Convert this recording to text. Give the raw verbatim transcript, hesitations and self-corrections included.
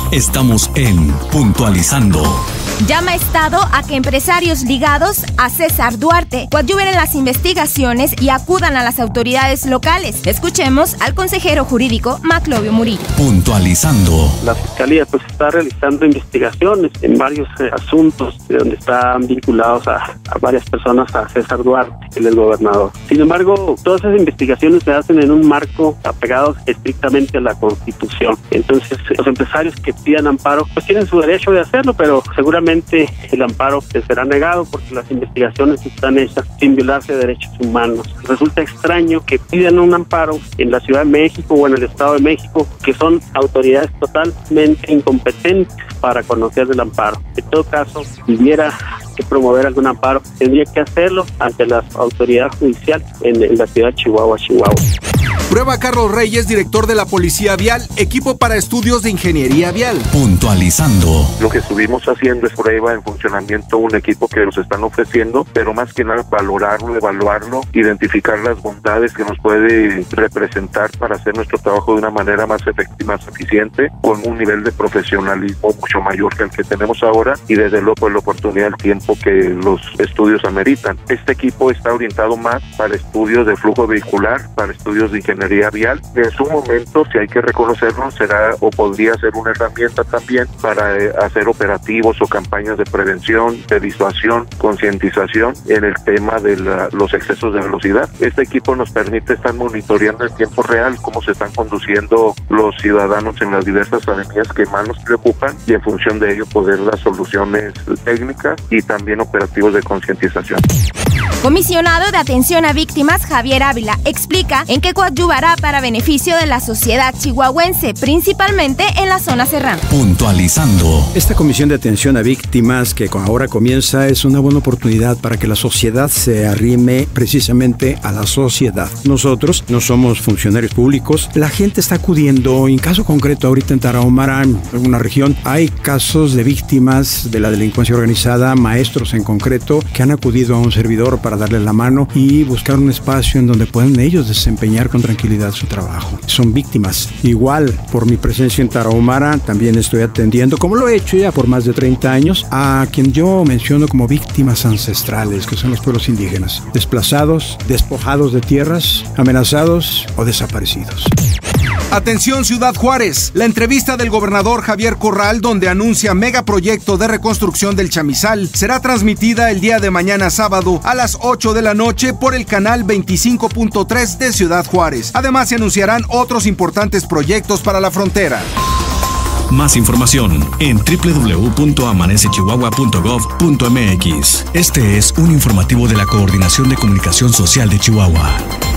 Estamos en Puntualizando. Llama Estado a que empresarios ligados a César Duarte coadyuven en las investigaciones y acudan a las autoridades locales. Escuchemos al consejero jurídico Maclovio Murillo. Puntualizando. La Fiscalía pues está realizando investigaciones en varios eh, asuntos donde están vinculados a, a varias personas a César Duarte, el del gobernador. Sin embargo, todas esas investigaciones se hacen en un marco apegados estrictamente a la Constitución. Entonces, los empresarios que pidan amparo pues tienen su derecho de hacerlo, pero seguramente el amparo les será negado porque las investigaciones están hechas sin violarse derechos humanos. Resulta extraño que pidan un amparo en la Ciudad de México o en el Estado de México, que son autoridades totalmente incompetentes para conocer del amparo. En todo caso, si hubiera que promover algún amparo, tendría que hacerlo ante la autoridad judicial en, en la ciudad de Chihuahua, Chihuahua. Prueba Carlos Reyes, director de la Policía Vial, equipo para estudios de ingeniería vial. Puntualizando. Lo que estuvimos haciendo es prueba en funcionamiento un equipo que nos están ofreciendo, pero más que nada valorarlo, evaluarlo, identificar las bondades que nos puede representar para hacer nuestro trabajo de una manera más efectiva, más eficiente, con un nivel de profesionalismo mucho mayor que el que tenemos ahora y desde luego pues, la oportunidad, el tiempo que los estudios ameritan. Este equipo está orientado más para estudios de flujo vehicular, para estudios de ingeniería vial. En su momento, si hay que reconocerlo, será o podría ser una herramienta también para eh, hacer operativos o campañas de prevención, de disuasión, concientización en el tema de la, los excesos de velocidad. Este equipo nos permite estar monitoreando en tiempo real cómo se están conduciendo los ciudadanos en las diversas avenidas que más nos preocupan y en función de ello poder dar soluciones técnicas y también operativos de concientización. Comisionado de Atención a Víctimas Javier Ávila explica en qué coadyuvará para beneficio de la sociedad chihuahuense, principalmente en la zona serrana. Puntualizando. Esta Comisión de Atención a Víctimas que ahora comienza es una buena oportunidad para que la sociedad se arrime precisamente a la sociedad. Nosotros no somos funcionarios públicos, la gente está acudiendo, en caso concreto ahorita en Tarahumara, en una región, hay casos de víctimas de la delincuencia organizada, maestros en concreto, que han acudido a un servidor para darle la mano y buscar un espacio en donde puedan ellos desempeñar con tranquilidad su trabajo. Son víctimas. Igual, por mi presencia en Tarahumara, también estoy atendiendo, como lo he hecho ya por más de treinta años, a quien yo menciono como víctimas ancestrales, que son los pueblos indígenas, desplazados, despojados de tierras, amenazados o desaparecidos. Atención Ciudad Juárez, la entrevista del gobernador Javier Corral donde anuncia megaproyecto de reconstrucción del Chamizal será transmitida el día de mañana sábado a las ocho de la noche por el canal veinticinco punto tres de Ciudad Juárez. Además se anunciarán otros importantes proyectos para la frontera. Más información en doble u doble u doble u punto amanece chihuahua punto gov punto m x. Este es un informativo de la Coordinación de Comunicación Social de Chihuahua.